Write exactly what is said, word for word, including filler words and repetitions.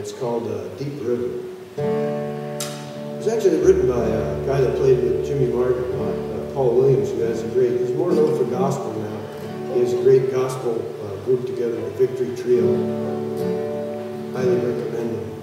it's called uh, Deep River. It was actually written by a guy that played with Jimmy Martin a lot, uh, Paul Williams, who has a great, he's more known for gospel now. He has a great gospel uh, group together, the Victory Trio. Highly recommend them.